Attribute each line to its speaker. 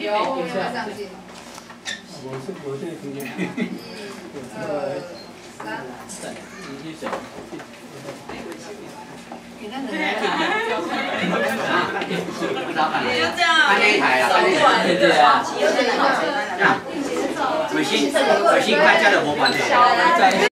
Speaker 1: 有，我们会上镜。
Speaker 2: 我这个空间。
Speaker 1: 你那能来吗？
Speaker 3: 也就这样。看那一台啊，对对啊。这样，水星快加的模板的。